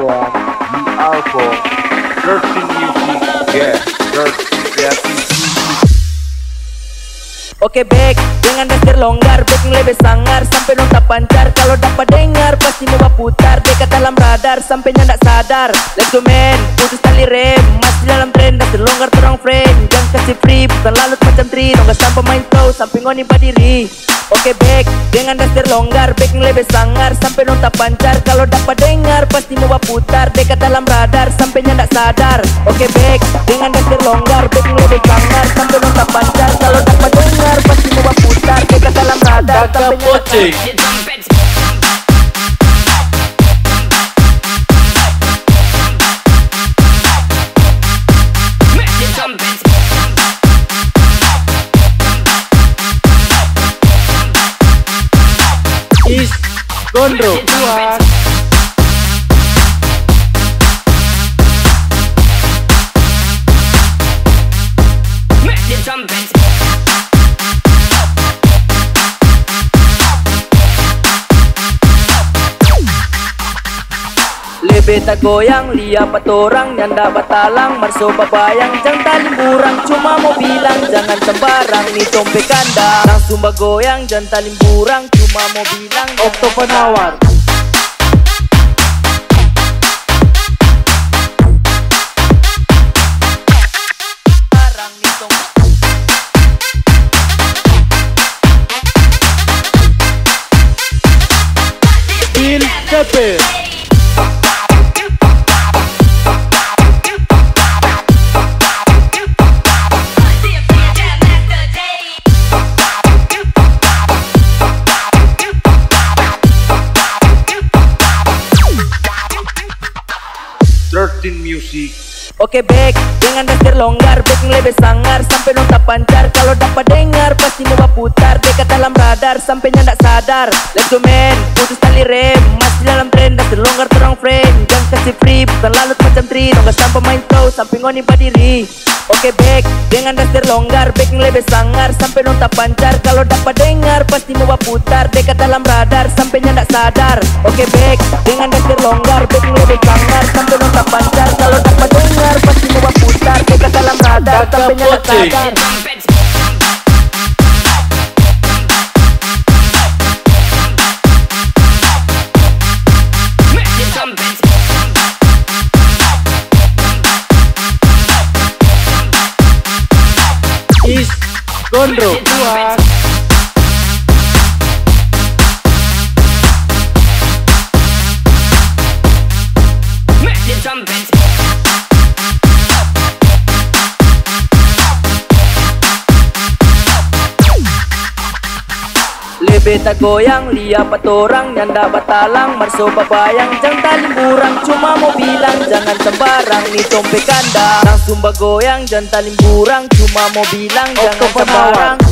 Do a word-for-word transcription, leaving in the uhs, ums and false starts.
Bawang, you are for Dirty Music, yeah, Dirty Creativity. Oke back, dengan dasar longgar, back lebih sangar sampai nota pancar. Kalau dapat dengar pasti mau putar, dekat dalam radar sampai nyandak sadar. Let's go man, putus tali rem, masih dalam tren dasar longgar terang friend. Jangan kasih free, bukan lalut macam tri, nongga sampai main flow sampai ngoni berdiri. Oke back, dengan dasar longgar, back lebih sangar sampai nota pancar. Kalau dapat dengar pasti mau putar, dekat dalam radar sampai nyandak sadar. Oke back, dengan dasar longgar, back lebih sangar sampai nota pancar. Kalau dapat dengar pasti mau putar, dekat dalam radar sampai nyandak sadar. Is Gondro kuat. Lebih tak goyang, lihat patorang nyanda batalang, marso babayang, jangan talim burang, cuma mau bilang jangan sembarang, nih tompe kanda, langsung bagoyang, jangan talim burang, cuma mau bilang. Okto penawar. Il Kepe. Dirty Music. Oke back, dengan dasar longgar, back lebih sangar sampai nota pancar. Kalau dapat dengar pasti mau putar, dekat dalam radar sampai nyandak sadar. Let's go man, putus tali rem, masih dalam tren dasar longgar terang friend. Jangan kasih free, bukan lalut macam tri, nongga sampai main flow sampai ngoni berdiri. Oke back, dengan dasar longgar, back lebih sangar sampai nota pancar. Kalau dapat dengar pasti mau putar, dekat dalam radar sampai nyandak sadar. Oke back, dengan dasar longgar, back lebih sangar sampai nota pancar. Kalau dapat dengar pasti mau putar, dekat dalam radar sampai nyandak sadar. Is Gondro kuat. Lebih tak goyang, lihat patorang nyanda batalang, marso babayang, jangan talim burang, cuma mau bilang jangan sembarang, nih tompe kanda, langsung bagoyang, jangan talim burang, cuma mau bilang jangan sembarang.